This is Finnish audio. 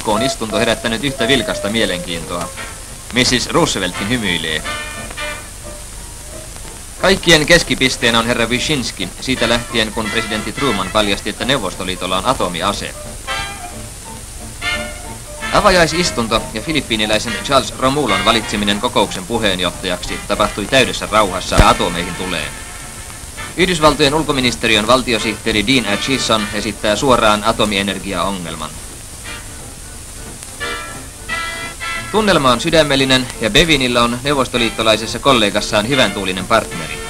YK:n istunto herättänyt yhtä vilkasta mielenkiintoa. Mrs. Rooseveltkin hymyilee. Kaikkien keskipisteen on herra Wyszynski, siitä lähtien kun presidentti Truman paljasti, että Neuvostoliitolla on atomiase. Avajaisistunto ja filippiiniläisen Charles Romulon valitseminen kokouksen puheenjohtajaksi tapahtui täydessä rauhassa ja atomeihin tulee. Yhdysvaltojen ulkoministeriön valtiosihteeri Dean Acheson esittää suoraan atomienergiaongelman. Tunnelma on sydämellinen ja Bevinillä on neuvostoliittolaisessa kollegassaan hyväntuulinen partneri.